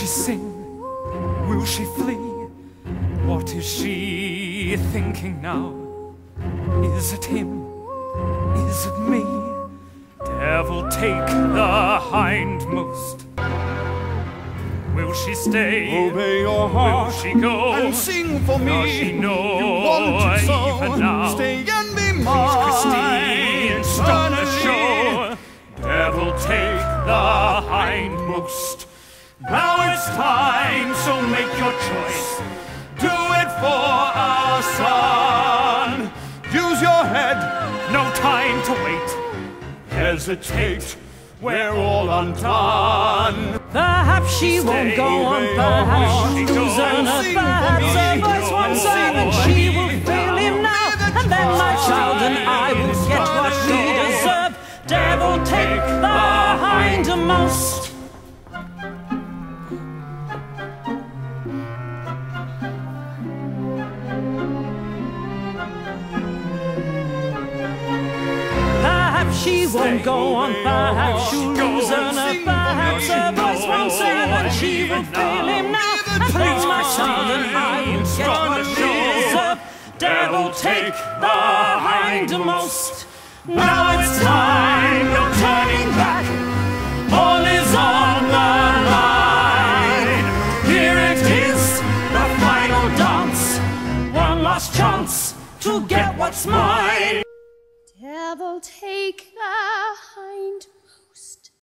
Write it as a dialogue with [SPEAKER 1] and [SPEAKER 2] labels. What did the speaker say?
[SPEAKER 1] she sing? Will she flee? What is she thinking now? Is it him? Is it me? Devil, take the hindmost. Will she stay?
[SPEAKER 2] Obey your heart.
[SPEAKER 1] Will she go?
[SPEAKER 2] And sing for me.
[SPEAKER 1] Does she know
[SPEAKER 2] you want it so?
[SPEAKER 1] even now?
[SPEAKER 2] Stay and be mine.
[SPEAKER 1] Christine, stop the show. Devil, take the hindmost. Now it's time, so make your choice. Do it for our son.
[SPEAKER 2] Use your head.
[SPEAKER 1] No time to wait. Hesitate. We're all undone.
[SPEAKER 3] Perhaps she won't go on, perhaps she'll lose on her. Perhaps her voice won't serve and she will fail him now. And then my child and I will get what we deserve. Devil, take the hindmost. She won't go on, perhaps she'll lose on her. Perhaps her voice won't serve and she will fail him now. And then my child and I will get what we deserve. Devil, take the hindmost. Now it's time, no turning back. All is on the line. Here it is, the final dance. One last chance to get what's mine.